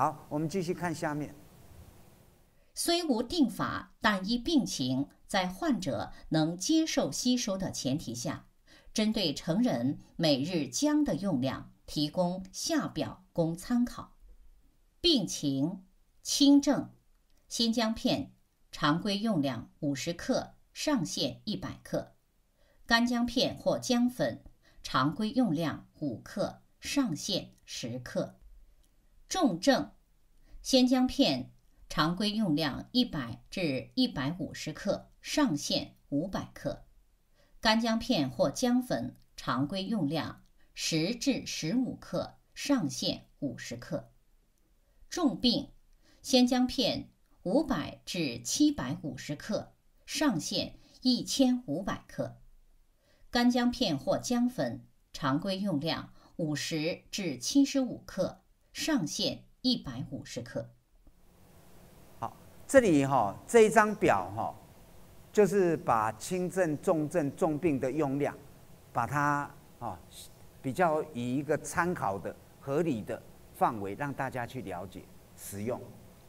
好，我们继续看下面。 虽无定法，但依病情，在患者能接受吸收的前提下，针对成人每日姜的用量，提供下表供参考。病情：轻症，鲜姜片常规用量50克，上限100克；干姜片或姜粉常规用量5克，上限10克。重症，鲜姜片常规用量100至150克，上限500克；干姜片或姜粉常规用量10至15克，上限50克。重病，鲜姜片500至750克，上限1500克；干姜片或姜粉常规用量50至75克，上限150克。 好，这里这一张表就是把轻症、重症、重病的用量，把它比较以一个参考的合理的范围让大家去了解使用。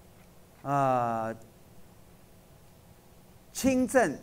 轻症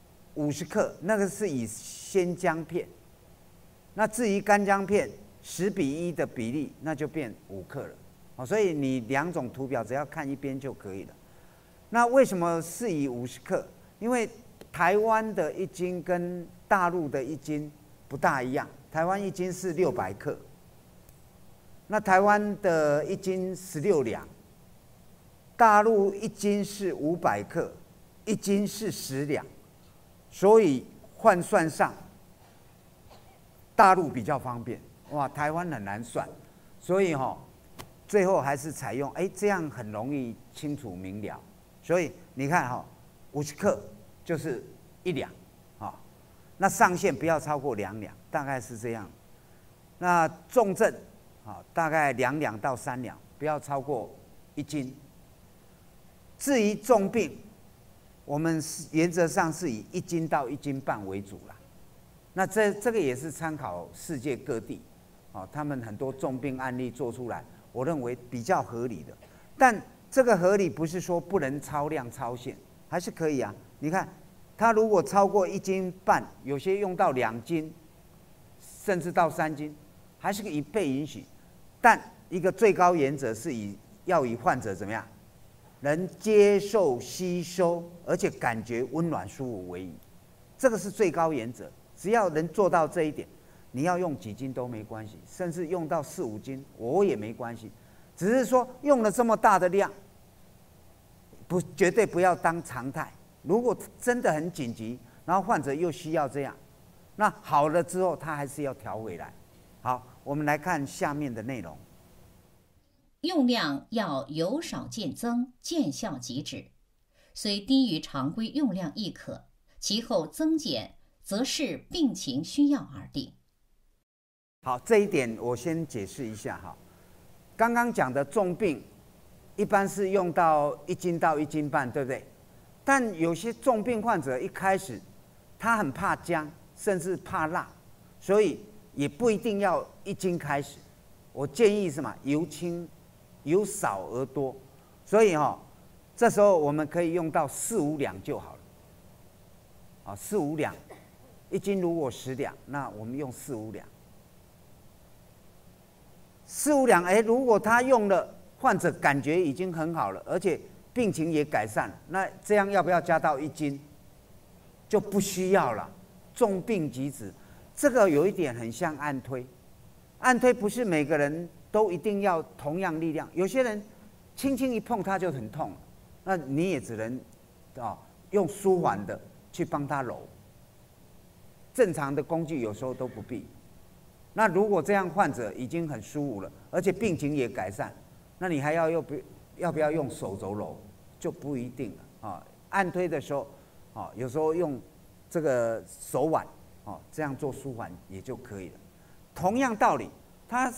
50克，那个是以鲜姜片。那至于干姜片10:1的比例，那就变5克了。所以你两种图表只要看一边就可以了。那为什么是以50克？因为台湾的一斤跟大陆的一斤不大一样，台湾一斤是600克，那台湾的一斤16两，大陆一斤是500克，一斤是10两，所以换算上，大陆比较方便，哇，台湾很难算，所以最后还是采用这样很容易清楚明了。所以你看50克就是1两那上限不要超过2两，大概是这样。那重症大概2两到3两，不要超过1斤。至于重病，我们原则上是以1斤到1斤半为主啦。那这个也是参考世界各地他们很多重病案例做出来，我认为比较合理的。但这个合理不是说不能超量超限，还是可以啊。你看，它如果超过1斤半，有些用到2斤，甚至到3斤，还是被允许。但一个最高原则是要以患者怎么样，能接受吸收，而且感觉温暖舒服为宜，这个是最高原则。只要能做到这一点，你要用几斤都没关系，甚至用到4、5斤我也没关系。只是说用了这么大的量，绝对不要当常态。如果真的很紧急，然后患者又需要这样，那好了之后他还是要调回来。好，我们来看下面的内容。 用量要由少渐增，见效即止，虽低于常规用量亦可，其后增减则视病情需要而定。 好，这一点我先解释一下刚刚讲的重病，一般是用到1斤到1斤半，对不对？但有些重病患者一开始他很怕姜，甚至怕辣，所以也不一定要1斤开始。我建议什么？由少而多，所以这时候我们可以用到4、5两就好了。4、5两，1斤如果10两，那我们用4、5两。4、5两，如果他用了，患者感觉已经很好了，而且病情也改善了，那这样要不要加到1斤？就不需要了。重病即止，这个有一点很像按推。按推不是每个人都一定要同样力量，有些人轻轻一碰他就很痛了，那你也只能用舒缓的去帮他揉。正常的工具有时候都不必。那如果这样患者已经很舒服了，而且病情也改善，那你还要不要用手肘揉？就不一定了按推的时候有时候用这个手腕这样做舒缓也就可以了。同样道理，它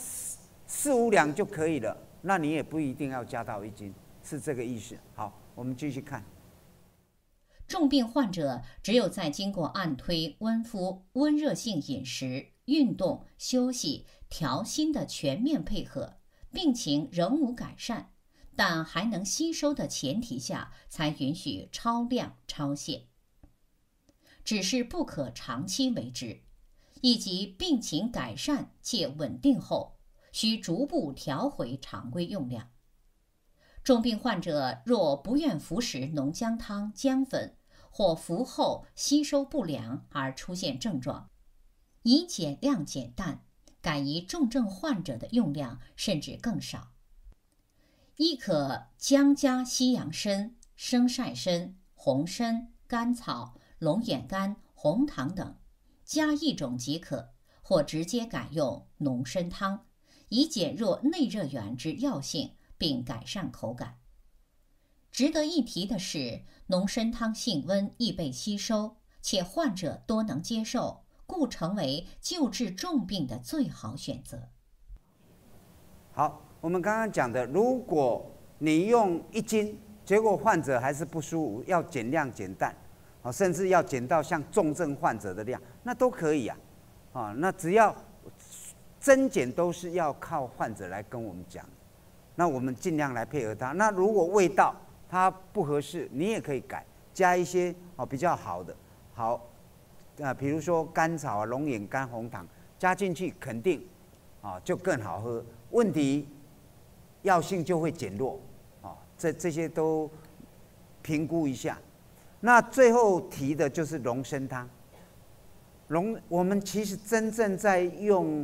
4、5两就可以了，那你也不一定要加到1斤，是这个意思。好，我们继续看。 重病患者只有在经过按推、温敷、温热性饮食、运动、休息、调心的全面配合，病情仍无改善， 但还能吸收的前提下，才允许超量超限。只是不可长期为之，以及病情改善且稳定后，需逐步调回常规用量。重病患者若不愿服食浓姜汤、姜粉，或服后吸收不良而出现症状，宜减量减淡，改以重症患者的用量甚至更少。亦可姜加西洋参、生晒参、红参、甘草、龙眼干、红糖等，加一种即可，或直接改用浓参汤，以减弱内热源之药性，并改善口感。值得一提的是，浓参汤性温，易被吸收，且患者多能接受，故成为救治重病的最好选择。 好，我们刚刚讲的，如果你用1斤，结果患者还是不舒服，要减量减淡，甚至要减到像重症患者的量，那都可以啊。那只要增减都是要靠患者来跟我们讲，那我们尽量来配合他。那如果味道它不合适，你也可以改，加一些比较好的，比如说甘草啊、龙眼干、红糖加进去，肯定就更好喝，问题药性就会减弱这些都评估一下。那最后提的就是龙参汤。我们其实真正在用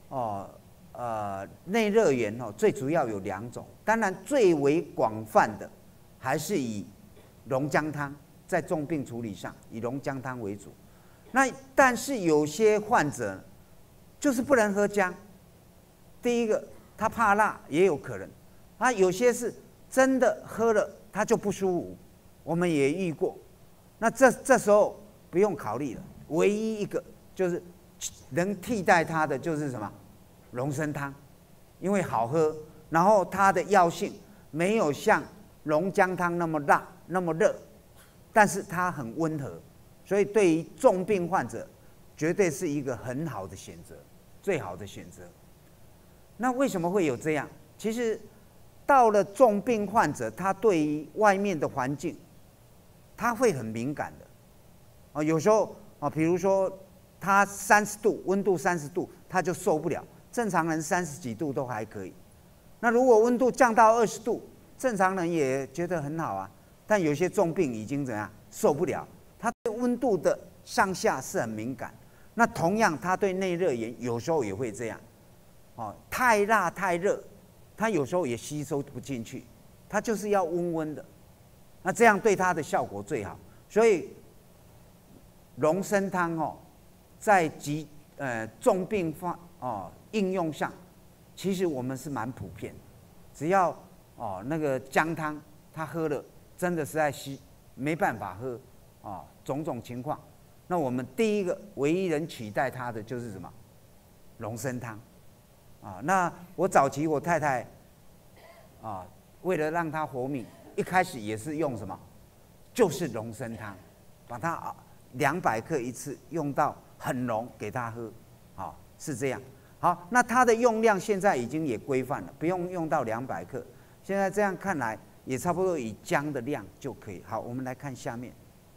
内热源最主要有2种，当然最为广泛的还是以龙姜汤，在重病处理上以龙姜汤为主。那但是有些患者就是不能喝姜，第一个他怕辣也有可能，有些是真的喝了他就不舒服，我们也遇过。那这时候不用考虑了，唯一一个就是能替代它的就是什么？龙参汤，因为好喝，然后它的药性没有像龙姜汤那么辣那么热，但是它很温和，所以对于重病患者绝对是一个很好的选择，最好的选择。那为什么会有这样？其实到了重病患者，他对于外面的环境他会很敏感的有时候比如说他30度，温度30度他就受不了，正常人30几度都还可以。那如果温度降到20度，正常人也觉得很好啊，但有些重病已经怎样受不了，他对温度的上下是很敏感。那同样，他对内热源有时候也会这样，太辣太热，他有时候也吸收不进去，他就是要温温的，那这样对他的效果最好。所以龙参汤在重病应用上，其实我们是蛮普遍的，只要那个姜汤他喝了真的实在没办法喝种种情况，那我们第一个唯一能取代它的就是什么？龙参汤那我早期我太太为了让她活命，一开始也是用什么？就是龙参汤，把它200克一次用到很浓给她喝，是这样。好，那它的用量现在已经也规范了，不用用到200克。现在这样看来，也差不多以姜的量就可以。好，我们来看下面。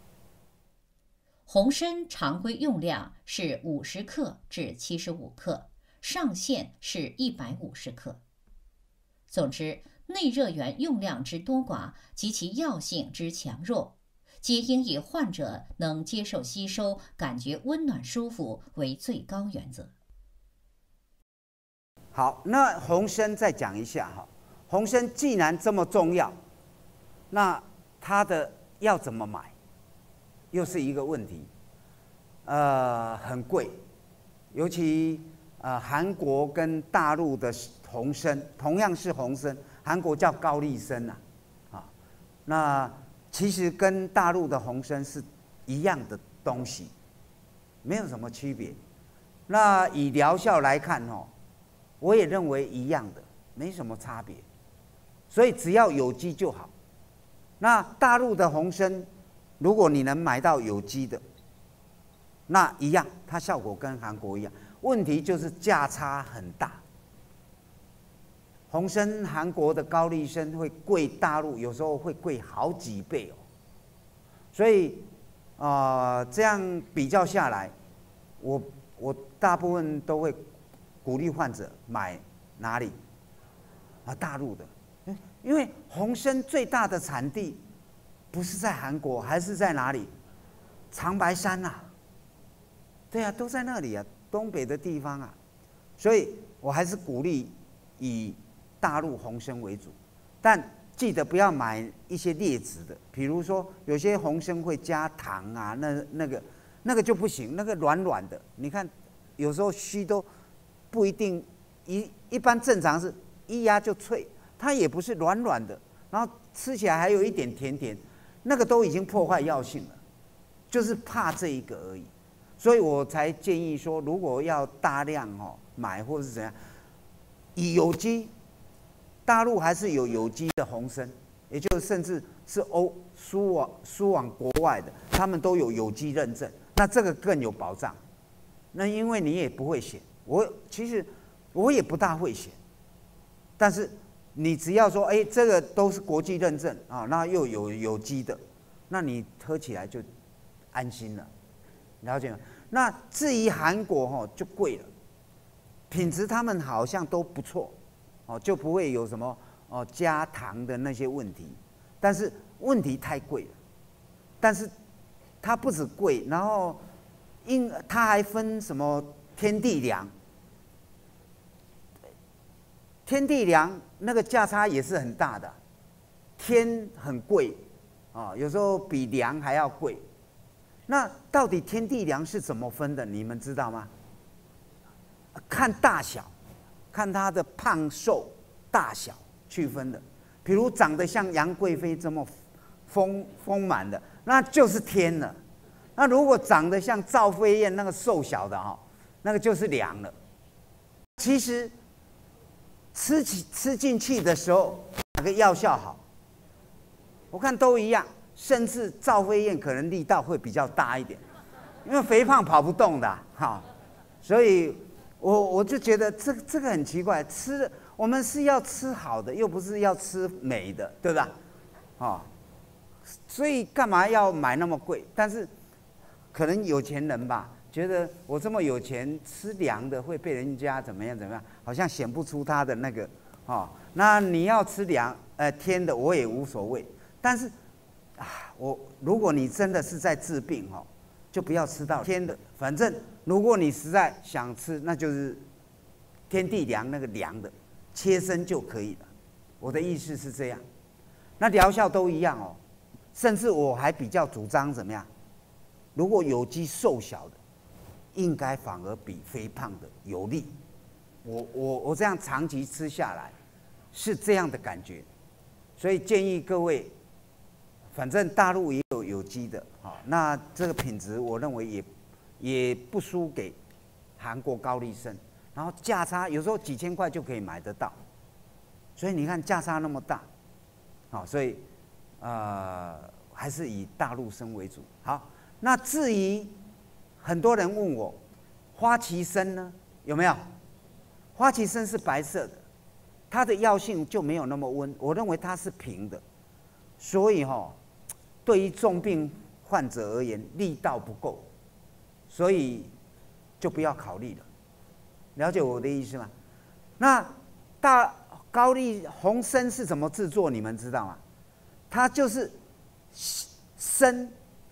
红参常规用量是50克至75克，上限是150克。总之，内热源用量之多寡及其药性之强弱，皆应以患者能接受吸收、感觉温暖舒服为最高原则。 好，那红参再讲一下红参既然这么重要，那它的要怎么买，又是一个问题。很贵，尤其韩国跟大陆的红参同样是红参，韩国叫高丽参那其实跟大陆的红参是一样的东西，没有什么区别。那以疗效来看我也认为一样的，没什么差别，所以只要有机就好。那大陆的红参，如果你能买到有机的，那一样，它效果跟韩国一样，问题就是价差很大。 红参韩国的高丽参会贵大陆有时候会贵好几倍哦。所以这样比较下来，我大部分都会鼓励患者买哪里？大陆的，因为红参最大的产地不是在韩国，还是在哪里？长白山啊，对啊，都在那里啊，东北的地方啊，所以我还是鼓励以大陆红参为主，但记得不要买一些劣质的，比如说有些红参会加糖啊，那个就不行，那个软软的，你看有时候须都不一定一般正常是一压就脆，它也不是软软的，然后吃起来还有一点甜甜，那个都已经破坏药性了，就是怕这一个而已，所以我才建议说，如果要大量买或是怎样，以有机，大陆还是有有机的红参，也就是甚至是输往国外的，他们都有有机认证，那这个更有保障。那因为你也不会选，其实我也不大会选，但是你只要说，这个都是国际认证啊，那又有机的，那你喝起来就安心了，了解吗？那至于韩国就贵了，品质他们好像都不错，就不会有什么加糖的那些问题，但是问题太贵了，但是它不止贵，然后它还分什么天地良。天地良那个价差也是很大的，天很贵有时候比良还要贵。那到底天地良是怎么分的？你们知道吗？看大小，看它的胖瘦大小去分的。比如长得像杨贵妃这么丰满的，那就是天了。那如果长得像赵飞燕那个瘦小的那个就是良了。其实吃进去的时候，哪个药效好？我看都一样，甚至赵飞燕可能力道会比较大一点，因为肥胖跑不动的所以我就觉得这个很奇怪，我们是要吃好的，又不是要吃美的，对吧？所以干嘛要买那么贵？但是可能有钱人吧，觉得我这么有钱，吃凉的会被人家怎么样，好像显不出他的那个那你要吃天的，我也无所谓。但是如果你真的是在治病就不要吃到天的。反正如果你实在想吃，那就是天地良那个凉的，切身就可以了。我的意思是这样。那疗效都一样甚至我还比较主张怎么样？如果有机瘦小的，应该反而比肥胖的有利。我这样长期吃下来是这样的感觉，所以建议各位，反正大陆也有有机的那这个品质我认为也不输给韩国高丽参，然后价差有时候几千块就可以买得到，所以你看价差那么大，所以还是以大陆参为主。好，那至于很多人问我，花旗参呢有没有？花旗参是白色的，它的药性就没有那么温，我认为它是平的，所以对于重病患者而言力道不够，所以就不要考虑了。了解我的意思吗？那高丽红参是怎么制作？你们知道吗？它就是参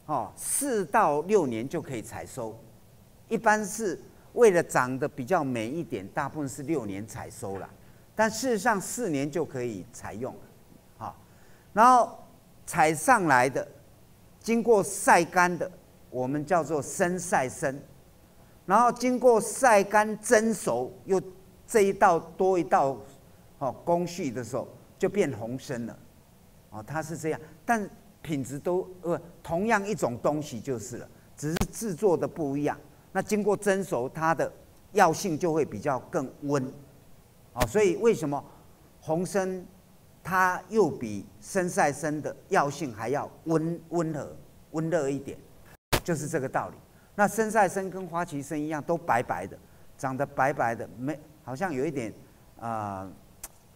4到6年就可以采收，一般是为了长得比较美一点，大部分是6年采收了，但事实上4年就可以采用了。然后采上来的，经过晒干的，我们叫做生晒参，然后经过晒干蒸熟，又这一道多一道工序的时候，就变红参了。它是这样，但品质都同样一种东西就是了，只是制作的不一样。那经过蒸熟，它的药性就会比较更温。所以为什么红参它又比生晒参的药性还要温热一点，就是这个道理。那生晒参跟花旗参一样，都白白的，长得白白的，好像有一点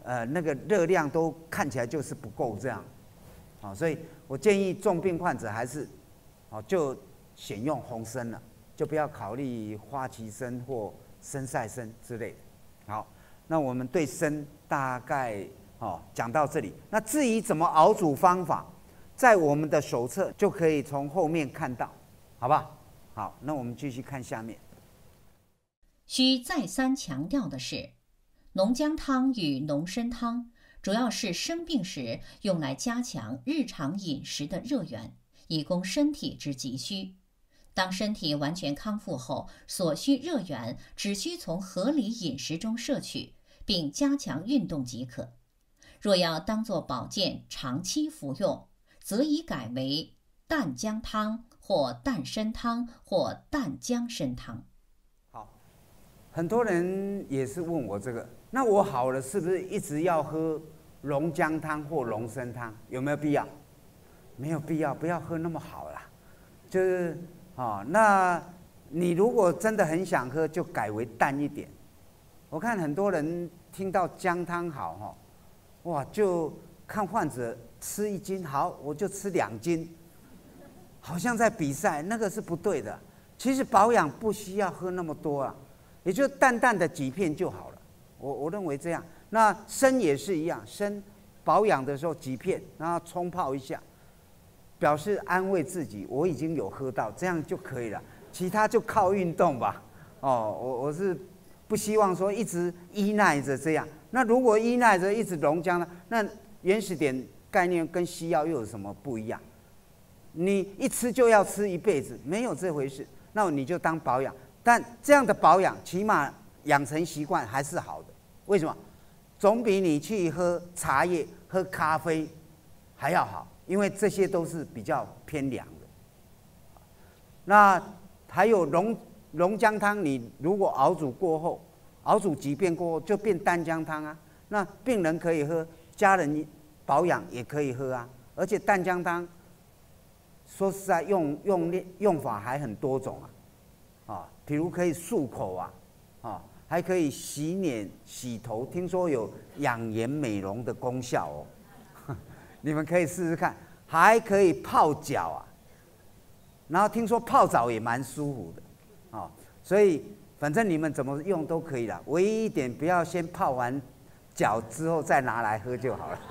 那个热量都看起来就是不够这样，所以我建议重病患者还是，就选用红参了，就不要考虑花旗参或参赛参之类的。好，那我们对参大概讲到这里。那至于怎么熬煮方法，在我们的手册就可以从后面看到，好吧？好，那我们继续看下面。 需再三强调的是，浓姜汤与浓参汤主要是生病时用来加强日常饮食的热源，以供身体之急需。当身体完全康复后，所需热源只需从合理饮食中摄取，并加强运动即可。若要当作保健长期服用，则宜改为淡姜汤或淡参汤或淡姜参汤。 好，很多人也是问我这个，那我好了是不是一直要喝龙姜汤或龙参汤？有没有必要？没有必要，不要喝那么好啦。就是那你如果真的很想喝，就改为淡一点。我看很多人听到姜汤好哇，就看患者吃1斤，好，我就吃2斤，好像在比赛，那个是不对的。其实保养不需要喝那么多啊，也就淡淡的几片就好了。我认为这样。那参也是一样，参保养的时候几片，然后冲泡一下，表示安慰自己，我已经有喝到，这样就可以了。其他就靠运动吧。我是不希望说一直依赖着这样。那如果依赖着一直龙姜呢？那原始点概念跟西药又有什么不一样？你一吃就要吃一辈子，没有这回事。那你就当保养，但这样的保养起码养成习惯还是好的。为什么？总比你去喝茶叶、喝咖啡还要好，因为这些都是比较偏凉的。那还有龙姜汤，你如果熬煮过后，熬煮几遍过后就变淡姜汤啊。那病人可以喝，家人保养也可以喝啊。而且淡姜汤，说实在用法还很多种比如可以漱口还可以洗脸、洗头，听说有养颜美容的功效你们可以试试看。还可以泡脚然后听说泡澡也蛮舒服的所以反正你们怎么用都可以啦，唯一一点不要先泡完脚之后再拿来喝就好了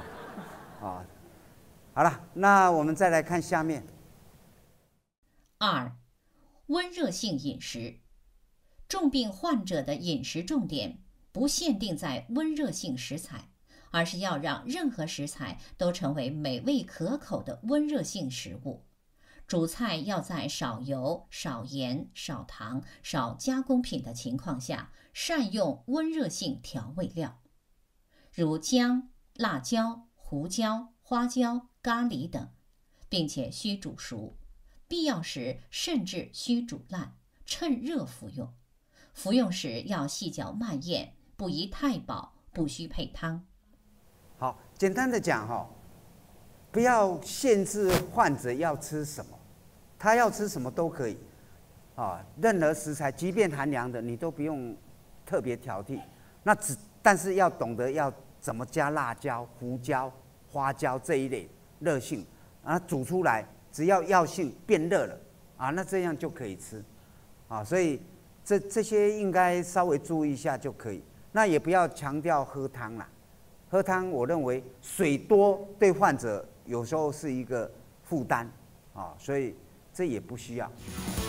好了，那我们再来看下面。 2. 温热性饮食。重病患者的饮食重点不限定在温热性食材，而是要让任何食材都成为美味可口的温热性食物。主菜要在少油、少盐、少糖、少加工品的情况下，善用温热性调味料，如姜、辣椒、胡椒、花椒、咖喱等，并且需煮熟，必要时甚至需煮烂，趁热服用。服用时要细嚼慢咽，不宜太饱，不需配汤。 好，简单的讲不要限制患者要吃什么，他要吃什么都可以任何食材，即便寒凉的，你都不用特别挑剔。但是要懂得要怎么加辣椒、胡椒、花椒这一类热性煮出来，只要药性变热了那这样就可以吃所以这些应该稍微注意一下就可以。那也不要强调喝汤啦，喝汤我认为水多对患者有时候是一个负担所以这也不需要。